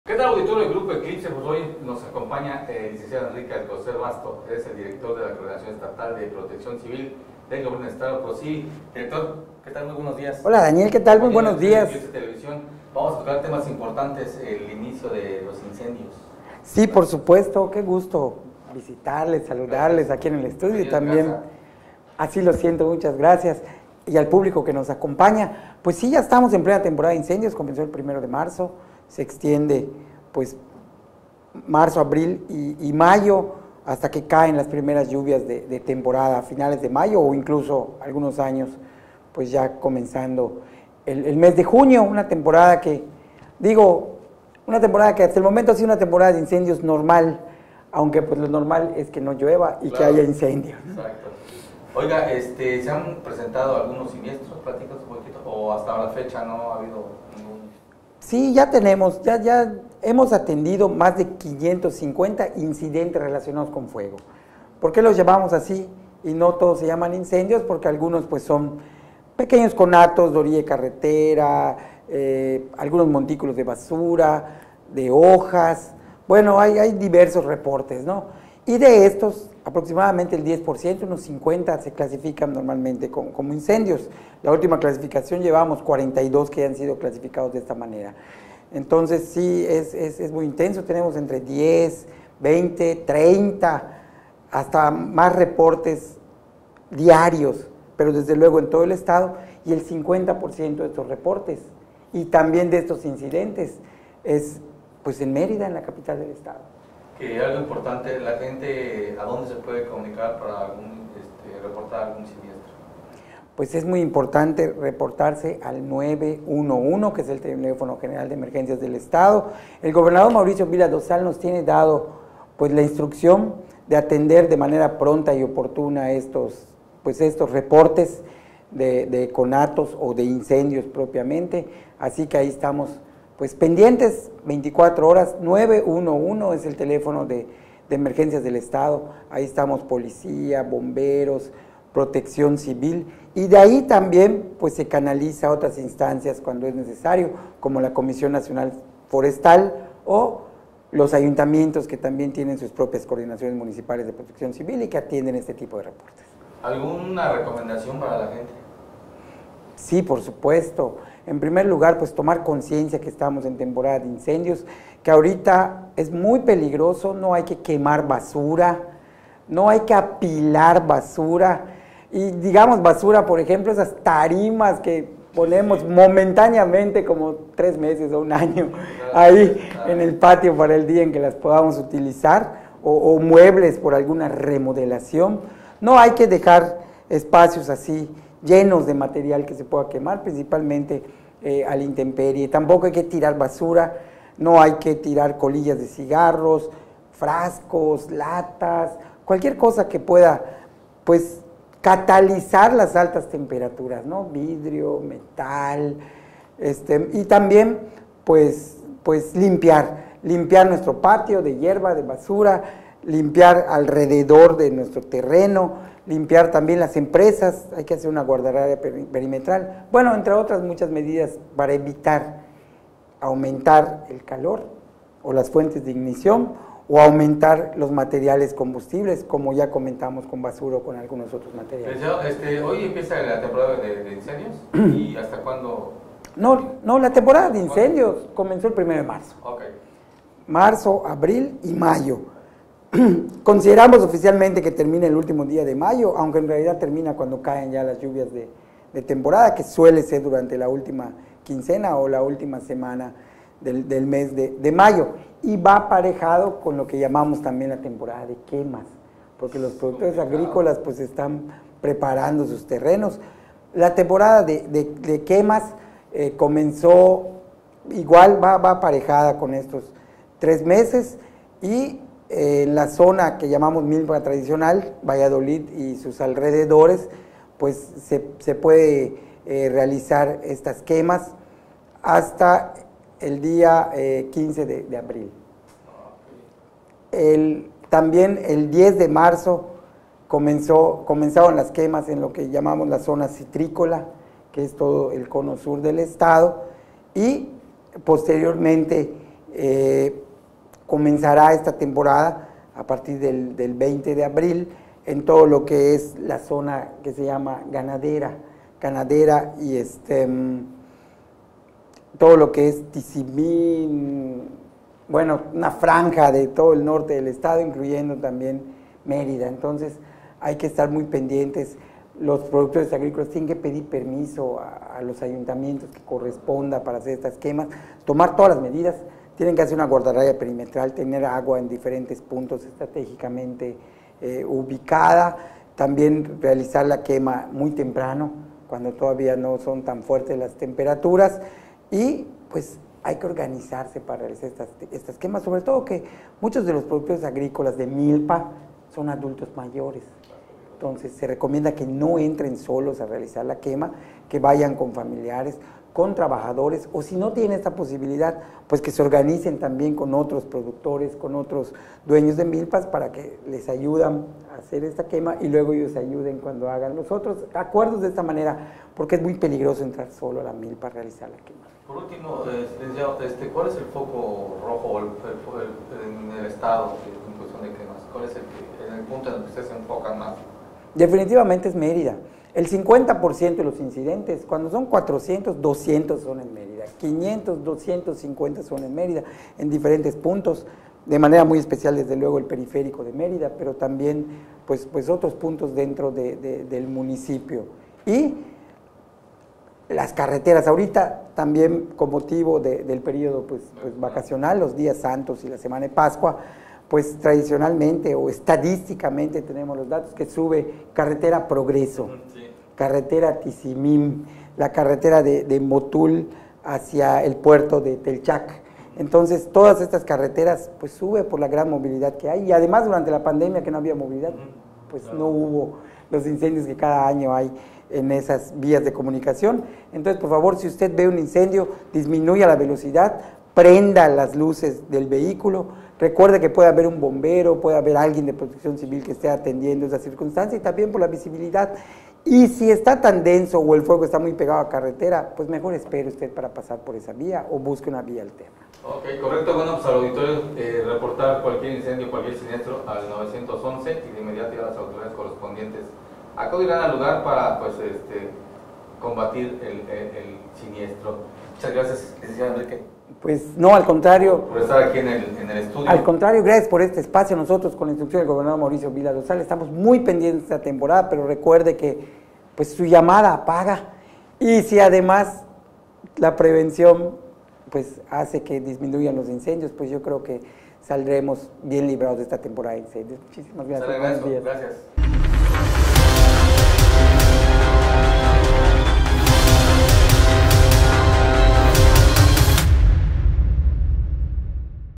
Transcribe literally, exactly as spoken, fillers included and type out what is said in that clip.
¿Qué tal, auditorio del Grupo Eclipse? Pues hoy nos acompaña el licenciado Enrique Alcocer Basto, es el director de la Coordinación Estatal de Protección Civil del Gobierno del Estado, PROCIVI. Director, ¿qué tal? Muy buenos días. Hola Daniel, ¿qué tal? Muy buenos días. Televisión. Vamos a tocar temas importantes, el inicio de los incendios. Sí, por supuesto, qué gusto visitarles, saludarles aquí en el estudio y también, así lo siento, muchas gracias. Y al público que nos acompaña, pues sí, ya estamos en plena temporada de incendios, comenzó el primero de marzo, se extiende pues marzo, abril y, y mayo, hasta que caen las primeras lluvias de, de temporada, a finales de mayo o incluso algunos años, pues ya comenzando el, el mes de junio, una temporada que, digo, una temporada que hasta el momento ha sido una temporada de incendios normal, aunque pues lo normal es que no llueva y claro, que haya incendios. Exacto. Oiga, este, ¿se han presentado algunos siniestros? Platícanos un poquito, o hasta la fecha no ha habido ningún... Sí, ya tenemos, ya, ya hemos atendido más de quinientos cincuenta incidentes relacionados con fuego. ¿Por qué los llamamos así? Y no todos se llaman incendios, porque algunos pues son pequeños conatos de orilla de carretera, eh, algunos montículos de basura, de hojas. Bueno, hay, hay diversos reportes, ¿no? Y de estos, aproximadamente el diez por ciento, unos cincuenta, se clasifican normalmente como, como incendios. La última clasificación llevamos cuarenta y dos que han sido clasificados de esta manera. Entonces sí, es, es, es muy intenso, tenemos entre diez, veinte, treinta, hasta más reportes diarios, pero desde luego en todo el estado, y el cincuenta por ciento de estos reportes, y también de estos incidentes, es pues en Mérida, en la capital del estado. Que algo importante, la gente, ¿a dónde se puede comunicar para algún, este, reportar algún siniestro? Pues es muy importante reportarse al nueve uno uno, que es el teléfono general de emergencias del estado. El gobernador Mauricio Vila Dosal nos tiene dado pues la instrucción de atender de manera pronta y oportuna estos, pues, estos reportes de, de conatos o de incendios propiamente, así que ahí estamos pues pendientes veinticuatro horas. Nueve uno uno es el teléfono de, de emergencias del estado, ahí estamos policía, bomberos, protección civil, y de ahí también pues se canaliza a otras instancias cuando es necesario, como la Comisión Nacional Forestal o los ayuntamientos, que también tienen sus propias coordinaciones municipales de protección civil y que atienden este tipo de reportes. ¿Alguna recomendación para la gente? Sí, por supuesto. En primer lugar, pues tomar conciencia que estamos en temporada de incendios, que ahorita es muy peligroso, no hay que quemar basura, no hay que apilar basura, y digamos basura, por ejemplo, esas tarimas que ponemos momentáneamente como tres meses o un año ahí en el patio para el día en que las podamos utilizar, o, o muebles por alguna remodelación. No hay que dejar espacios así llenos de material que se pueda quemar, principalmente eh, a la intemperie. Tampoco hay que tirar basura, no hay que tirar colillas de cigarros, frascos, latas, cualquier cosa que pueda, pues, catalizar las altas temperaturas, ¿no? Vidrio, metal, este, y también, pues, pues limpiar, limpiar nuestro patio de hierba, de basura, limpiar alrededor de nuestro terreno, limpiar también las empresas, hay que hacer una guardarraya perimetral, bueno, entre otras muchas medidas para evitar aumentar el calor o las fuentes de ignición o aumentar los materiales combustibles, como ya comentamos con basura o con algunos otros materiales. Este, hoy empieza la temporada de, de incendios, ¿y hasta cuándo? No, no, la temporada de incendios comenzó el primero de marzo. Okay. Marzo, abril y mayo. Consideramos oficialmente que termina el último día de mayo, aunque en realidad termina cuando caen ya las lluvias de, de temporada, que suele ser durante la última quincena o la última semana del, del mes de, de mayo, y va aparejado con lo que llamamos también la temporada de quemas, porque los productores agrícolas pues están preparando sus terrenos. La temporada de, de, de quemas eh, comenzó igual, va, va aparejada con estos tres meses, y en eh, la zona que llamamos milpa tradicional, Valladolid y sus alrededores, pues se, se puede eh, realizar estas quemas hasta el día eh, quince de, de abril. El, también el diez de marzo comenzó, comenzaron las quemas en lo que llamamos la zona citrícola, que es todo el cono sur del estado, y posteriormente Eh, comenzará esta temporada a partir del, del veinte de abril en todo lo que es la zona que se llama ganadera, ganadera y este, todo lo que es Tizimín, bueno, una franja de todo el norte del estado, incluyendo también Mérida. Entonces hay que estar muy pendientes. Los productores agrícolas tienen que pedir permiso a, a los ayuntamientos que corresponda para hacer estas quemas, tomar todas las medidas. Tienen que hacer una guardarraya perimetral, tener agua en diferentes puntos estratégicamente eh, ubicada, también realizar la quema muy temprano, cuando todavía no son tan fuertes las temperaturas, y pues hay que organizarse para realizar estas, estas quemas, sobre todo que muchos de los productores agrícolas de milpa son adultos mayores. Entonces se recomienda que no entren solos a realizar la quema, que vayan con familiares, con trabajadores, o si no tienen esta posibilidad, pues que se organicen también con otros productores, con otros dueños de milpas para que les ayuden a hacer esta quema y luego ellos ayuden cuando hagan los otros acuerdos de esta manera, porque es muy peligroso entrar solo a la milpa a realizar la quema. Por último, este, ¿cuál es el foco rojo el, el, el, en el estado en cuestión de quemas? ¿Cuál es el, en el punto en el que ustedes se enfocan más? Definitivamente es Mérida. El cincuenta por ciento de los incidentes, cuando son cuatrocientos, doscientos son en Mérida, quinientos, doscientos cincuenta son en Mérida, en diferentes puntos, de manera muy especial desde luego el periférico de Mérida, pero también pues, pues otros puntos dentro de, de, del municipio. Y las carreteras, ahorita también con motivo de, del periodo pues, pues, vacacional, los días santos y la semana de Pascua, pues tradicionalmente o estadísticamente tenemos los datos que sube carretera Progreso, sí. Carretera Tizimín, la carretera de, de Motul hacia el puerto de Telchac. Entonces todas estas carreteras pues sube por la gran movilidad que hay, y además durante la pandemia que no había movilidad, pues no hubo los incendios que cada año hay en esas vías de comunicación. Entonces por favor, si usted ve un incendio, disminuya la velocidad, prenda las luces del vehículo. Recuerde que puede haber un bombero, puede haber alguien de protección civil que esté atendiendo esa circunstancia, y también por la visibilidad. Y si está tan denso o el fuego está muy pegado a carretera, pues mejor espere usted para pasar por esa vía o busque una vía alterna. Ok, correcto. Bueno, pues al auditorio eh, reportar cualquier incendio, cualquier siniestro al nueve once y de inmediato a las autoridades correspondientes acudirán al lugar para pues este combatir el, el, el siniestro. Muchas gracias, licenciado Enrique. Pues no, al contrario. Por estar aquí en el, en el estudio. Al contrario, gracias por este espacio. Nosotros, con la instrucción del gobernador Mauricio Vila Dosal, estamos muy pendientes de esta temporada, pero recuerde que pues su llamada paga, y si además la prevención pues hace que disminuyan los incendios, pues yo creo que saldremos bien librados de esta temporada de incendios. Muchísimas gracias. Gracias.